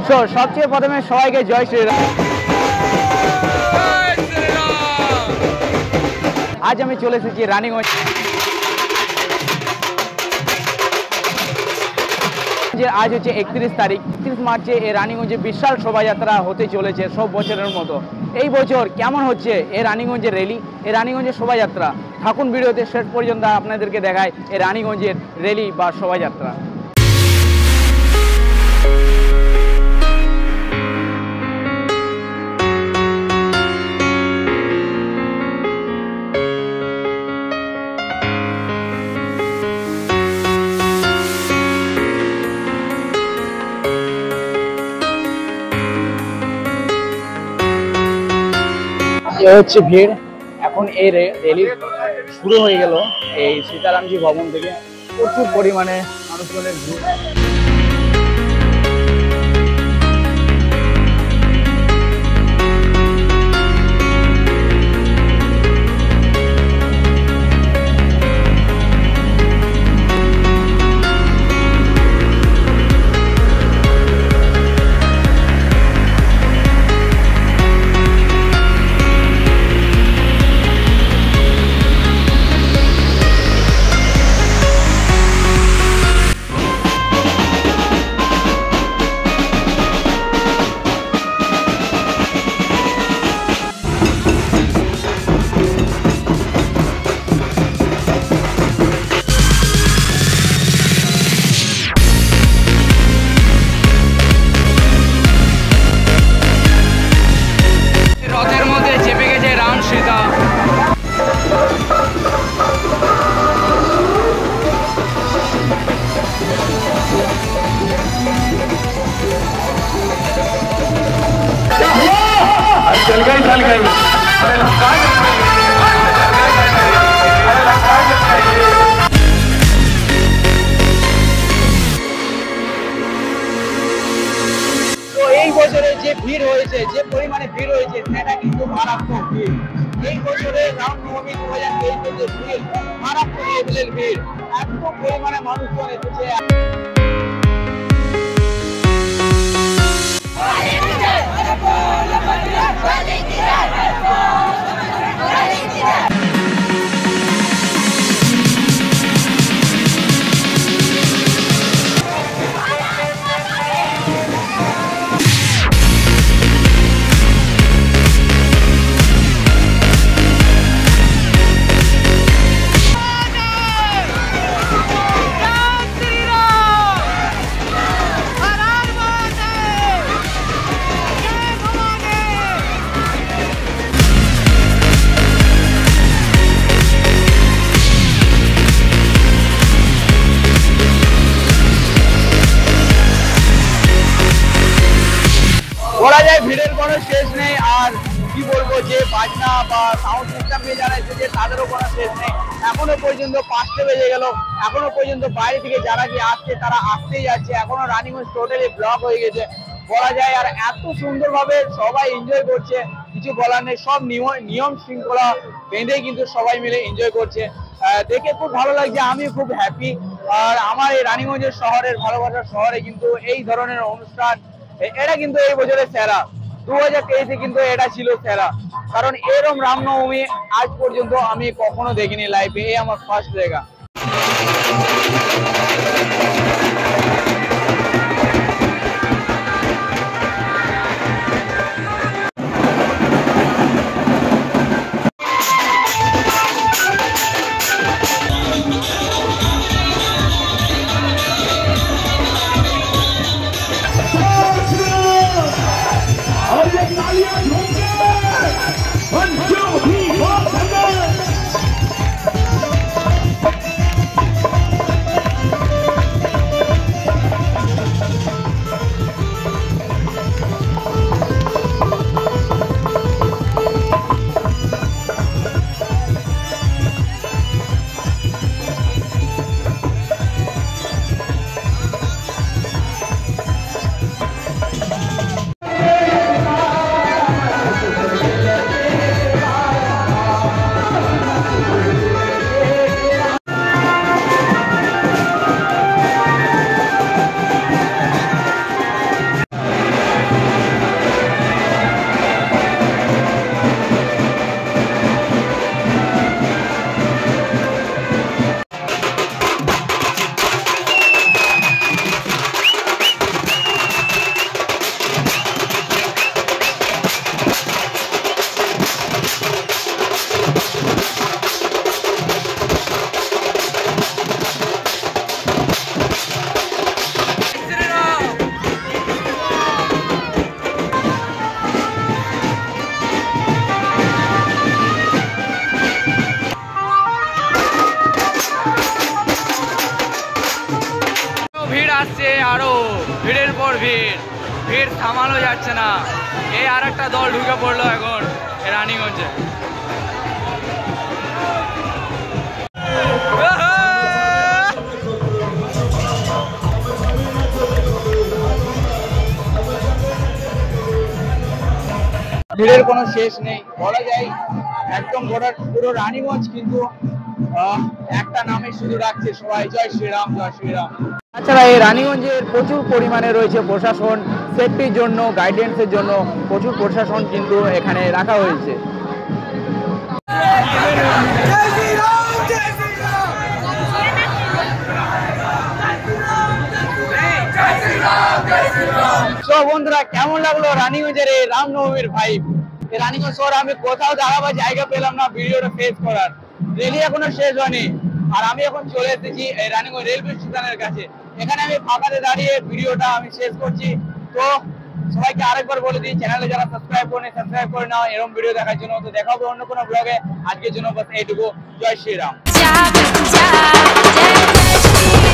তো সবচেয়ে প্রথমে সবাইকে জয় শ্রীরাম। আজ আমি চলে এসেছি রানীগঞ্জ। আজ হচ্ছে 31 তারিখ, 31 মার্চে এই রানীগঞ্জে বিশাল শোভাযাত্রা হতে চলেছে সব বছরের মতো। এই বছর কেমন হচ্ছে এই রানীগঞ্জের র্যালি, এই রানীগঞ্জের শোভাযাত্রা? থাকুন ভিডিওতে শেষ পর্যন্ত, আপনাদেরকে দেখায় এই রানীগঞ্জের র্যালি বা শোভাযাত্রা। হচ্ছে ভিড়। এখন এই র্যালি শুরু হয়ে গেল এই সীতারামজি ভবন থেকে। প্রচুর পরিমাণে মানুষজনের ভিড়। এই বছরে যে ভিড় হয়েছে, যে পরিমাণে ভিড় হয়েছে, সেটা কিন্তু মারাত্মক ভিড়। এই বছরে রামনবমী 2023 যে ভিড়, মারাত্মক লেভেলের ভিড়। এত পরিমাণে মানুষজন এসেছে। বলা যায় ভিড়ের কোনো শেষ নেই। আর কি বলবো, যে বাজনা বা সাউন্ড সিস্টেম নিয়ে যারা এসেছে তাদেরও কোনো শেষ নেই। এখনো পর্যন্ত 5টে বেজে গেল, এখনো পর্যন্ত বাইরে থেকে যারা কি আসছে তারা আসতেই যাচ্ছে। এখনো রানীগঞ্জ টোটালি ব্লক হয়ে গেছে বলা যায়। আর এত সুন্দরভাবে সবাই এনজয় করছে, কিছু বলার নেই। সব নিয়ম শৃঙ্খলা বেঁধে কিন্তু সবাই মিলে এনজয় করছে। দেখে খুব ভালো লাগছে, আমি খুব হ্যাপি। আর আমার এই রানীগঞ্জের শহরের, ভালোবাসার শহরে কিন্তু এই ধরনের অনুষ্ঠান, এটা কিন্তু এই বছরের সেরা। 2023-এ কিন্তু এটা ছিল সেরা, কারণ এরকম রামনবমী আজ পর্যন্ত আমি কখনো দেখিনি লাইভে। এই আমার ফার্স্ট জায়গা। ভিড় থামানো যাচ্ছে না। এই আর একটা দল ঢুকে পড়লো এখন রানীগঞ্জে। ভিড়ের কোনো শেষ নেই বলা যায়, একদম পুরো রানীগঞ্জ কিন্তু একটা নামে শুধু রাখছে সবাই, জয় শ্রীরাম জয় শ্রীরাম। তাছাড়া এই রানীগঞ্জের প্রচুর পরিমাণে রয়েছে প্রশাসন, সেফটির জন্য গাইডেন্সের জন্য প্রচুর প্রশাসন কিন্তু এখানে রাখা হয়েছে। তো বন্ধুরা, কেমন লাগলো রানীগঞ্জের এই রামনবমীর ভাইব? এই রানীগঞ্জ শহরে আমি কোথাও দাঁড়াবার জায়গা পেলাম না ভিডিওটা ফেস করার। রেলি এখনো শেষ হয়নি আর আমি এখন চলে এসেছি এই রানীগঞ্জ রেলওয়ে স্টেশনের কাছে। এখানে আমি ফাঁকাতে দাঁড়িয়ে ভিডিওটা আমি শেষ করছি। তো সবাইকে আরেকবার বলে দিই, চ্যানেলে যারা সাবস্ক্রাইব করেনি সাবস্ক্রাইব করে নাও এরকম ভিডিও দেখার জন্য। তো দেখা হবে অন্য কোনো ব্লগে, আজকের জন্য বাস এইটুকু। জয় শ্রীরাম।